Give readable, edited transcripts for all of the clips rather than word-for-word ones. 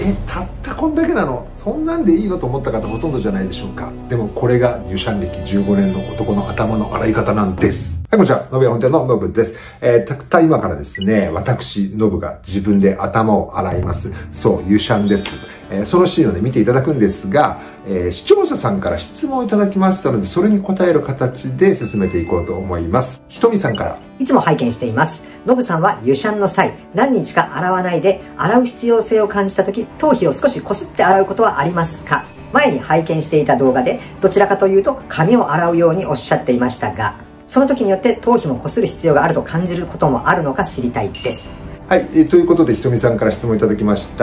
たったこんだけなの、そんなんでいいのと思った方ほとんどじゃないでしょうか。でもこれがユシャン歴15年の男の頭の洗い方なんです。はい、こんにちは。ノブ屋本店のノブです。たった今からですね、私、ノブが自分で頭を洗います。そう、ユシャンです。そのシーンをね、見ていただくんですが、視聴者さんから質問をいただきましたので、それに答える形で進めていこうと思います。ひとみさんから。 いつも拝見しています。ノブさんは湯シャンの際、何日か洗わないで、洗う必要性を感じた時、頭皮を少しこすって洗うことはありますか？前に拝見していた動画で、どちらかというと髪を洗うようにおっしゃっていましたが、その時によって頭皮もこする必要があると感じることもあるのか知りたいです。 はい、ということでひとみさんから質問いただきました。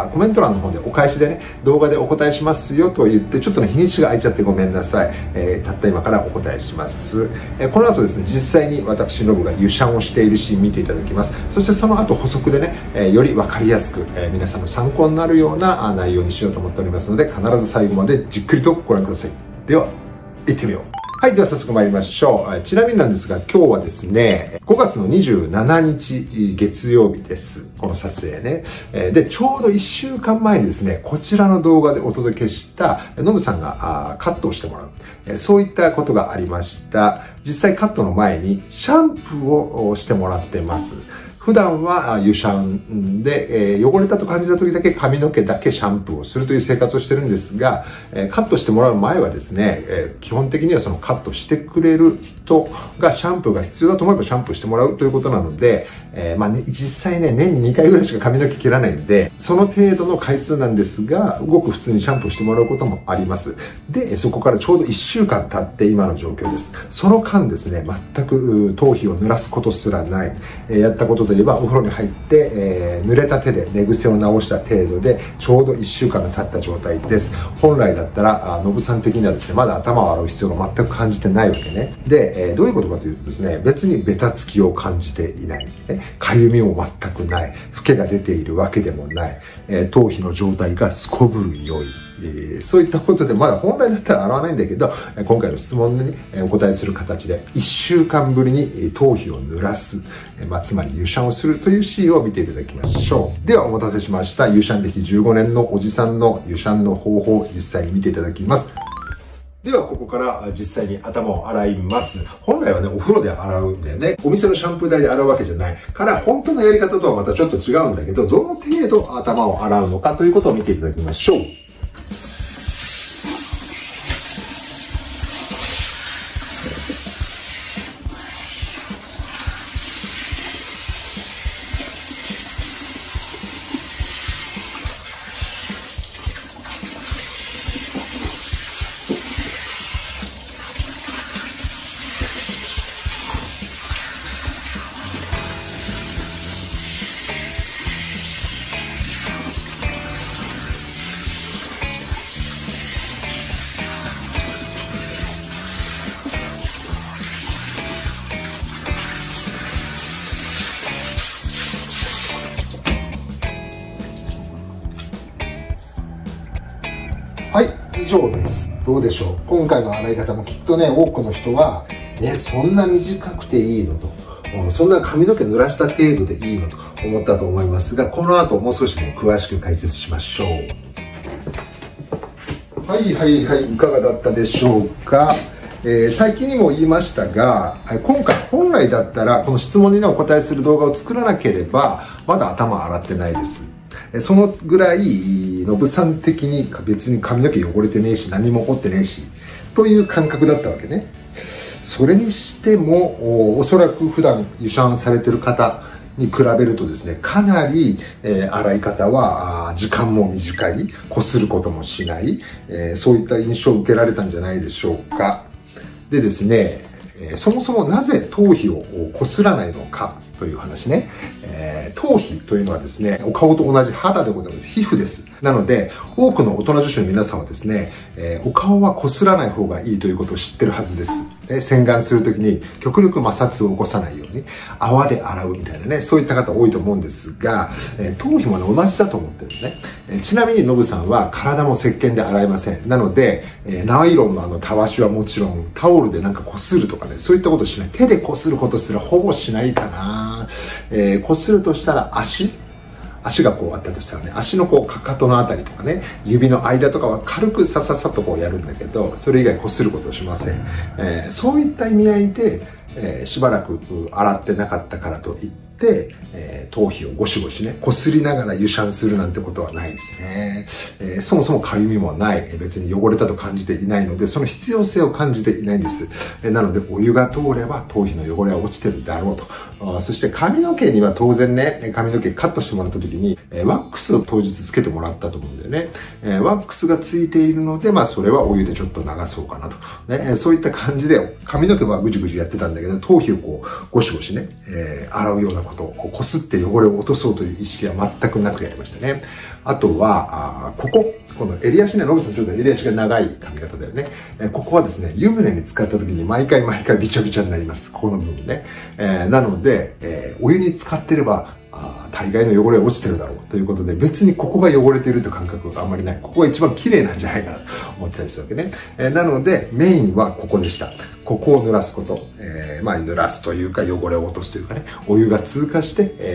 コメント欄の方でお返しでね、動画でお答えしますよと言って、ちょっとね、日にちが空いちゃってごめんなさい。たった今からお答えします。この後ですね、実際に私、ノブが湯シャンをしているシーン見ていただきます。そしてその後補足でね、より分かりやすく、皆さんの参考になるような内容にしようと思っておりますので、必ず最後までじっくりとご覧ください。では、行ってみよう。はい、では早速参りましょう。ちなみになんですが、今日はですね、5月の27日月曜日です。この撮影ね。で、ちょうど1週間前にですね、こちらの動画でお届けした、ノブさんがカットをしてもらう。そういったことがありました。実際カットの前にシャンプーをしてもらってます。普段は湯シャンで、汚れたと感じた時だけ髪の毛だけシャンプーをするという生活をしてるんですが、カットしてもらう前はですね、基本的にはそのカットしてくれる人がシャンプーが必要だと思えばシャンプーしてもらうということなので、実際ね、年に2回ぐらいしか髪の毛切らないんで、その程度の回数なんですが、ごく普通にシャンプーしてもらうこともあります。で、そこからちょうど1週間経って今の状況です。その間ですね、全く頭皮を濡らすことすらない。やったことでお風呂に入って、濡れた手で寝癖を直した程度でちょうど1週間が経った状態です。本来だったらノブさん的にはですね、まだ頭を洗う必要が全く感じてないわけね。で、どういうことかというとですね、別にベタつきを感じていない、かゆみも全くない、フケが出ているわけでもない、頭皮の状態がすこぶる良い、そういったことで、まだ本来だったら洗わないんだけど、今回の質問にお答えする形で1週間ぶりに頭皮を濡らす、つまり湯シャンをするというシーンを見ていただきましょう。ではお待たせしました。湯シャン歴15年のおじさんの湯シャンの方法を実際に見ていただきます。ではここから実際に頭を洗います。本来はね、お風呂で洗うんだよね。お店のシャンプー台で洗うわけじゃないから本当のやり方とはまたちょっと違うんだけど、どの程度頭を洗うのかということを見ていただきましょう。はい、以上です。どうでしょう。今回の洗い方もきっとね、多くの人は、そんな短くていいのと、そんな髪の毛濡らした程度でいいのと思ったと思いますが、この後もう少しね、詳しく解説しましょう。はい、いかがだったでしょうか。最近にも言いましたが、今回本来だったらこの質問にね、お答えする動画を作らなければ、まだ頭洗ってないです。そのぐらい、ノブさん的に別に髪の毛汚れてねえし、何も起こってねえし、という感覚だったわけね。それにしても、おそらく普段湯シャンされてる方に比べるとですね、かなり、洗い方は時間も短い、こすることもしない、そういった印象を受けられたんじゃないでしょうか。でですね、そもそもなぜ頭皮をこすらないのかという話ね。頭皮というのはですね、お顔と同じ肌でございます。皮膚です。なので、多くの大人女子の皆さんはですね、お顔はこすらない方がいいということを知ってるはずです。洗顔するときに極力摩擦を起こさないように泡で洗うみたいなね、そういった方多いと思うんですが、頭皮もね、同じだと思ってるね。ちなみにノブさんは体も石鹸で洗いません。なので、ナイロンのたわしはもちろんタオルでなんかこするとかね、そういったことしない。手でこすることすらほぼしないかな。こするとしたら足足がこうあったとしたらね、足のこうかかとのあたりとかね、指の間とかは軽くさささっとこうやるんだけど、それ以外こすることをしません。そういった意味合いで、しばらく洗ってなかったからといって、頭皮をゴシゴシね、こすりながら湯シャンするなんてことはないですね。そもそもかゆみもない、別に汚れたと感じていないので、その必要性を感じていないんです。なので、お湯が通れば頭皮の汚れは落ちてるだろうと。そして髪の毛には当然ね、髪の毛カットしてもらった時に、ワックスを当日つけてもらったと思うんだよね。ワックスがついているので、それはお湯でちょっと流そうかなと。ね、そういった感じで、髪の毛はぐじぐじやってたんだけど、頭皮をこう、ゴシゴシね、洗うようなことをこすって汚れを落とそうという意識は全くなくやりましたね。あとは、この襟足ね、ノブさんちょっと襟足が長い髪型だよね。ここはですね、湯船に浸かった時に毎回びちゃびちゃになります。ここの部分ね。なので、お湯に浸かってれば、大概の汚れは落ちてるだろうということで、別にここが汚れているという感覚があんまりない。ここが一番綺麗なんじゃないかなと思ってたりするわけね。なので、メインはここでした。ここを濡らすこと。濡らすというか、汚れを落とすというかね、お湯が通過して、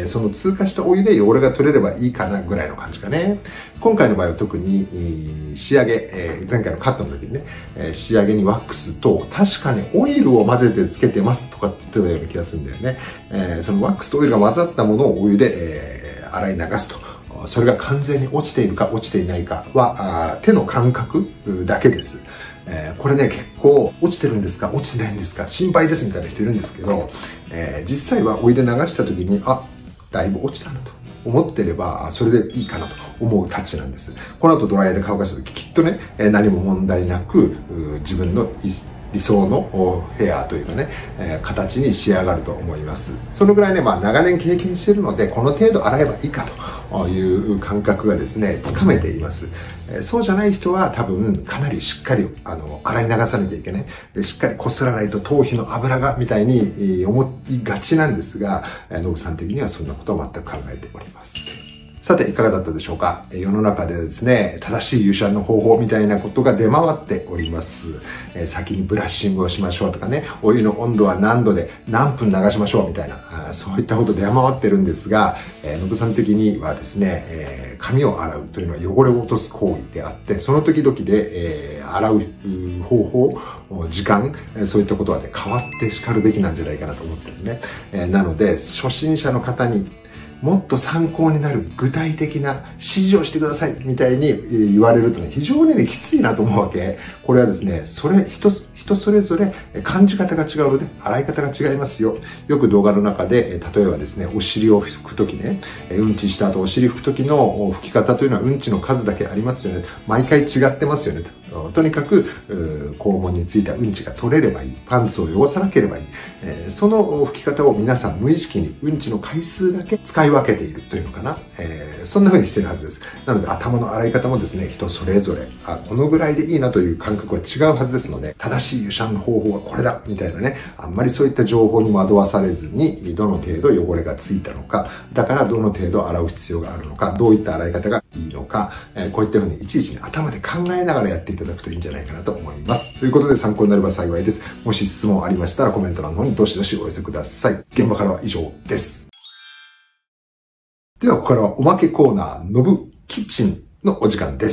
その通過したお湯で汚れが取れればいいかなぐらいの感じかね。今回の場合は特に、仕上げ、前回のカットの時にね、仕上げにワックスと、確かにオイルを混ぜてつけてますとかって言ってたような気がするんだよね。そのワックスとオイルが混ざったものをお湯で、洗い流すと。それが完全に落ちているか落ちていないかは、手の感覚だけです。これね、結構落ちてるんですか落ちてないんですか心配ですみたいな人いるんですけど、実際はお湯で流した時に、だいぶ落ちたなと思ってれば、それでいいかなと思うタッチなんです。この後ドライヤーで乾かした時、きっとね、何も問題なく、自分の理想のヘアというかね、形に仕上がると思います。そのぐらいね、長年経験しているので、この程度洗えばいいかという感覚がですね、つかめています。そうじゃない人は多分かなりしっかり洗い流さなきゃいけない。しっかりこすらないと頭皮の油がみたいに思いがちなんですが、ノブさん的にはそんなことは全く考えておりません。さて、いかがだったでしょうか。世の中でですね、正しい湯シャンの方法みたいなことが出回っております。先にブラッシングをしましょうとかね、お湯の温度は何度で何分流しましょうみたいな、そういったこと出回ってるんですが、ノブさん的にはですね、髪を洗うというのは汚れを落とす行為であって、その時々で、洗う方法、時間、そういったことはね、変わって叱るべきなんじゃないかなと思ってるね。なので、初心者の方にもっと参考になる具体的な指示をしてくださいみたいに言われるとね、非常にね、きついなと思うわけ。これはですね、人それぞれ感じ方が違うので、洗い方が違いますよ。よく動画の中で、例えばですね、お尻を拭くときね、うんちした後お尻拭くときの拭き方というのはうんちの数だけありますよね。毎回違ってますよね。とにかく、肛門についたうんちが取れればいい。パンツを汚さなければいい。その拭き方を皆さん無意識にうんちの回数だけ使い分けているというのかな。そんな風にしてるはずです。なので頭の洗い方もですね、人それぞれ、このぐらいでいいなという感覚は違うはずですので、正しい湯シャンの方法はこれだみたいなね、あんまりそういった情報に惑わされずに、どの程度汚れがついたのか、だからどの程度洗う必要があるのか、どういった洗い方がいいのか、こういった風にいちいち、頭で考えながらやっていただくといいんじゃないかなと思います。ということで参考になれば幸いです。もし質問ありましたらコメント欄の方にどしどしお寄せください。現場からは以上です。では、ここからはおまけコーナー、ノブキッチンのお時間です。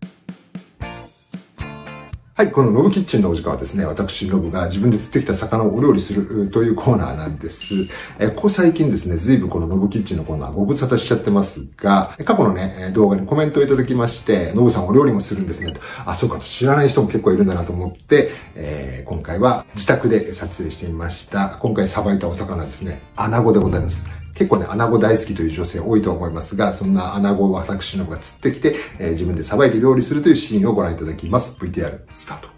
はい、このノブキッチンのお時間はですね、私ノブが自分で釣ってきた魚をお料理するというコーナーなんです。ここ最近ですね、随分このノブキッチンのコーナーご無沙汰しちゃってますが、過去のね、動画にコメントをいただきまして、ノブさんお料理もするんですねと。そうかと知らない人も結構いるんだなと思って、今回は自宅で撮影してみました。今回さばいたお魚ですね、アナゴでございます。結構ね、アナゴ大好きという女性多いと思いますが、そんなアナゴを私の方が釣ってきて、自分でさばいて料理するというシーンをご覧いただきます。VTR スタート。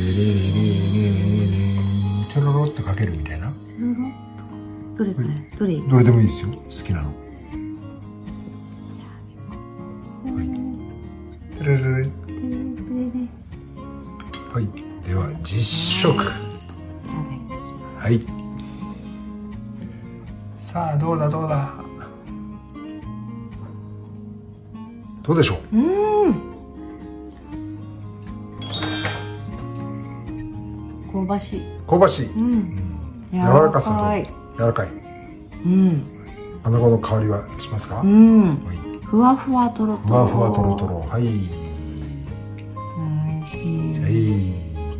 チョロロってかけるみたいな。 チョロロっと。どれどれでもいいですよ。好きなの。はい。テレレレ。はい。では実食。はい。さあどうだ。どうでしょう。 香ばしい。 香ばしい。柔らかさと柔らかい。穴子の香りはしますか？はい。 ふわふわとろとろ。 ふわふわとろとろ。はい。はい。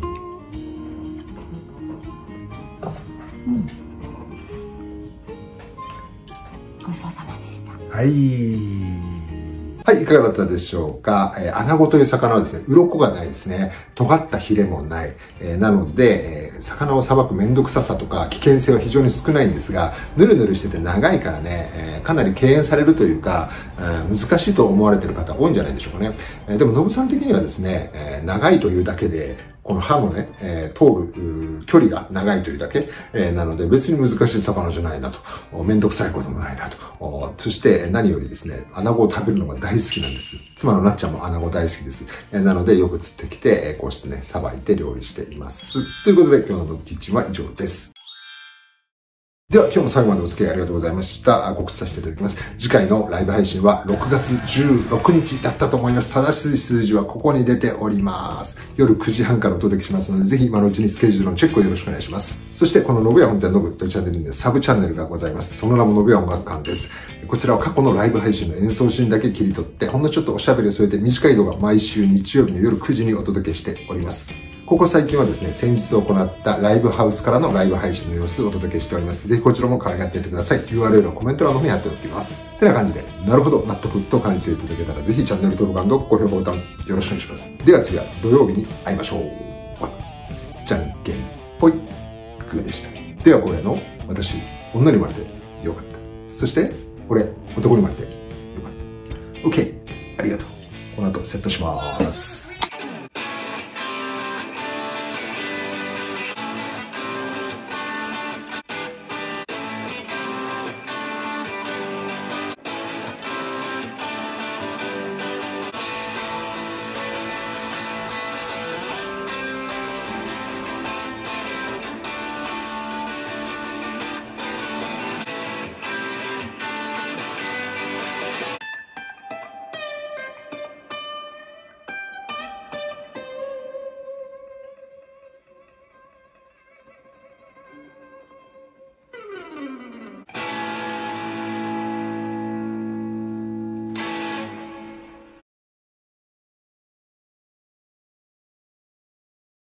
ごちそうさまでした。 はい。はい、いかがだったでしょうか。穴子という魚はですね、鱗がないですね。尖ったヒレもない。なので、魚をさばくめんどくささとか危険性は非常に少ないんですが、ぬるぬるしてて長いからね、かなり敬遠されるというか、難しいと思われている方多いんじゃないでしょうかね。でも、ノブさん的にはですね、長いというだけで、この刃のね、通る距離が長いというだけ、なので別に難しい魚じゃないなと、めんどくさいこともないなと、そして何よりですね、穴子を食べるのが大好きなんです。妻のなっちゃんも穴子大好きです。なのでよく釣ってきて、こうしてね、さばいて料理しています。ということで今日のキッチンは以上です。では今日も最後までお付き合いありがとうございました。告知させていただきます。次回のライブ配信は6月16日だったと思います。正しい数字はここに出ております。夜9時半からお届けしますので、ぜひ今のうちにスケジュールのチェックをよろしくお願いします。そしてこの信谷本店のぶというチャンネルにはサブチャンネルがございます。その名も信谷音楽館です。こちらは過去のライブ配信の演奏シーンだけ切り取って、ほんのちょっとおしゃべりを添えて短い動画毎週日曜日の夜9時にお届けしております。ここ最近はですね、先日行ったライブハウスからのライブ配信の様子をお届けしております。ぜひこちらも可愛がっていってください。URL をコメント欄の方に貼っておきます。てな感じで、なるほど、納得と感じていただけたら、ぜひチャンネル登録&高評価ボタンよろしくお願いします。では次は土曜日に会いましょう。じゃんけんぽい、グーでした。ではこれの、私、女に生まれてよかった。そして、これ、男に生まれてよかった。OK、ありがとう。この後セットします。